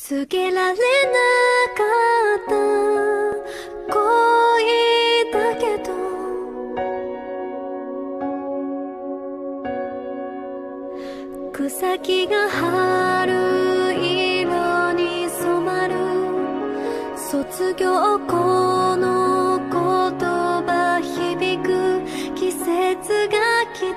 告げられなかった恋だけど、草木が春色に染まる卒業後の言葉響く季節が来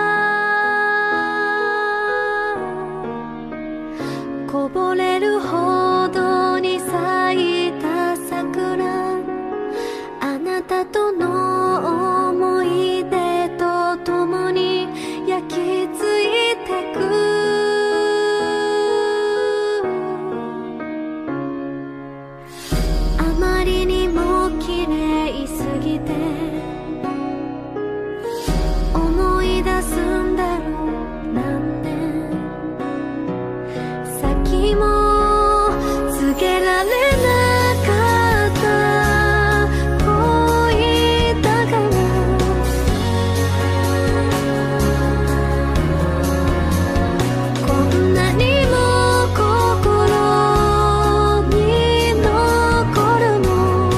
た。こぼれるほどに咲いた桜、あなたとの思い出とともに焼き付いてく。あまりにも綺麗すぎて思い出すんだろう、何年先も告げられなかった恋だから。こんなにも心に残るの。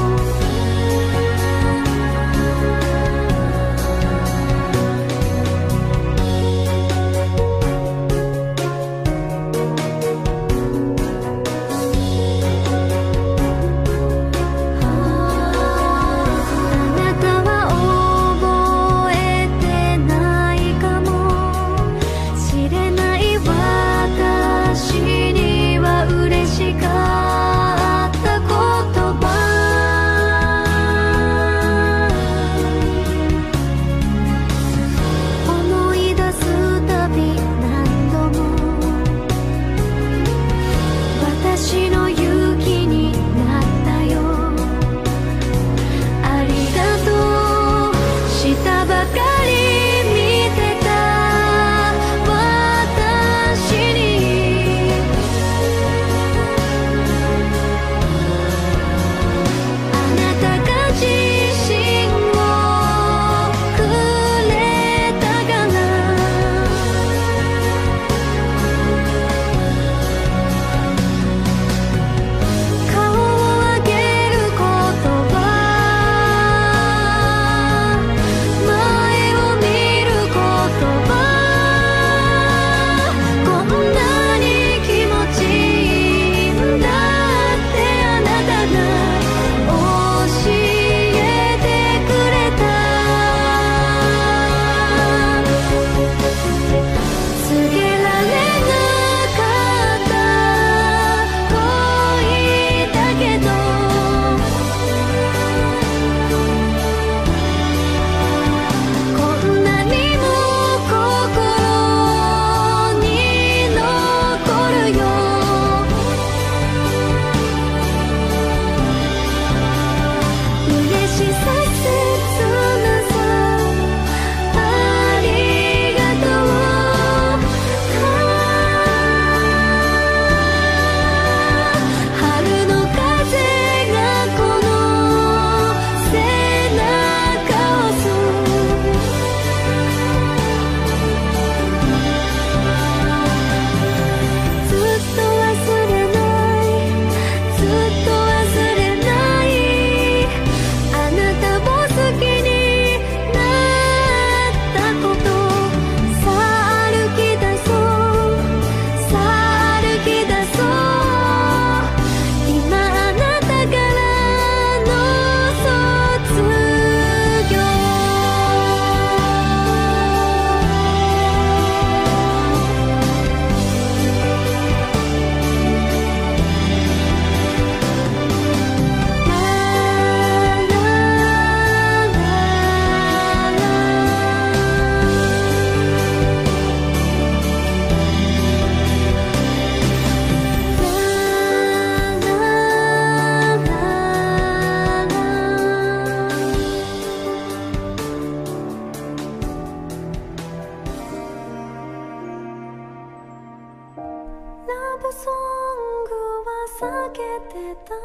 ラブソングは避けてた。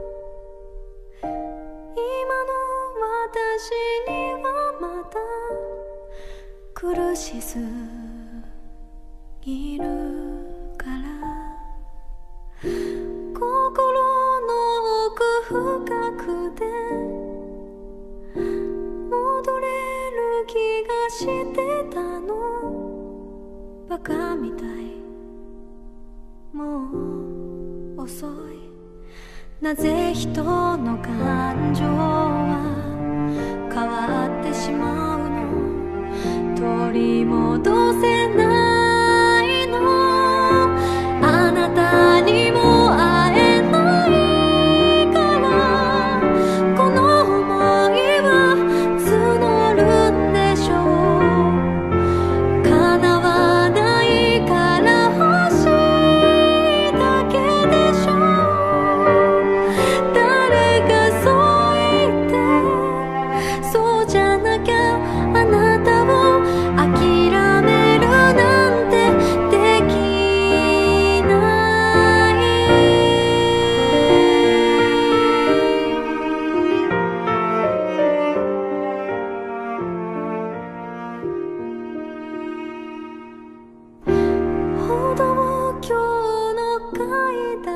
今の私にはまだ苦しすぎるからもう遅い。なぜ人の感情は変わってしまうの。取り戻せないの。あなたにも会えないからこの想いは募るんでしょう。叶わないから欲しいだけでしょ。誰がそう言ってそうじゃなきゃあなたを諦めるなんてできない。歩道橋の階段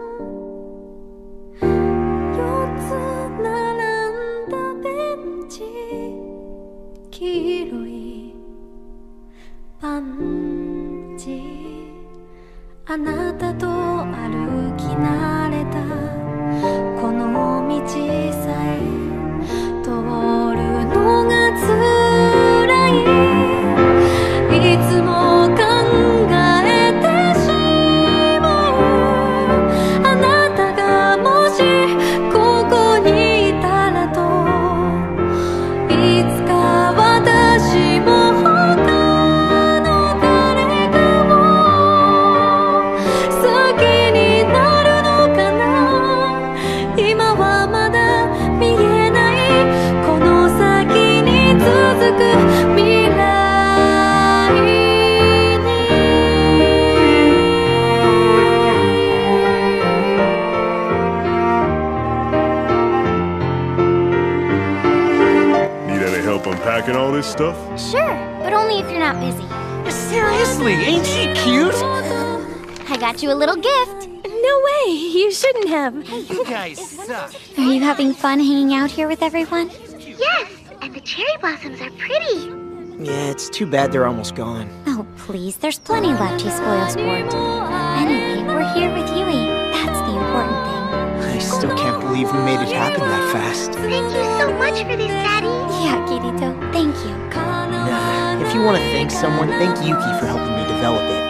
4つ並んだベンチ、黄色いパンチ、あなたと歩き慣れたこの道さえ通るのが辛い。いつも考えてしまう。あなたがもしここにいたらと。いつか私も他の誰かを好きになるのかな。今はまだ見えないこの先に続く未来に。 Need any help unpacking all this stuff? Sure, but only if you're not busy. Seriously, ain't she cute? I got you a little gift. No way! You shouldn't have. You guys suck. Are you having fun hanging out here with everyone? Yes, and the cherry blossoms are pretty. Yeah, it's too bad they're almost gone. Oh, please, there's plenty left to spoil sport. Anyway, we're here with Yui. That's the important thing. I still can't believe we made it happen that fast. Thank you so much for this, Daddy. Yeah, Kirito, thank you. Nah, if you want to thank someone, thank Yuki for helping me develop it.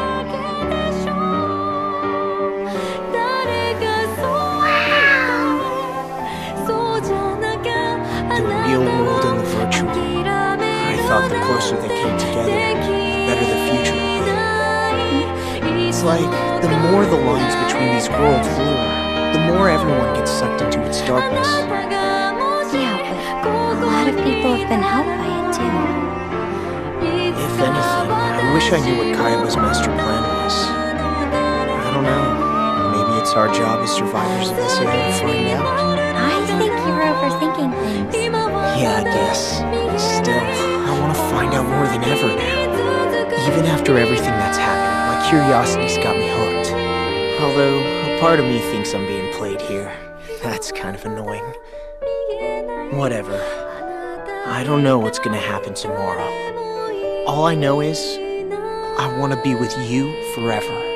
The real world and the virtual. I thought the closer they came together, the better the future would be. It's like the more the lines between these worlds blur, the more everyone gets sucked into its darkness. Yeah, but a lot of people have been helped by it too. If anything, I wish I knew what Kaiba's master plan was. I don't know. Maybe it's our job as survivors of this era to find out. I think you're overthinking things. Yeah, I guess. Still, I want to find out more than ever now. Even after everything that's happened, my curiosity's got me hooked. Although, a part of me thinks I'm being played here. That's kind of annoying. Whatever. I don't know what's gonna happen tomorrow. All I know is, I want to be with you forever.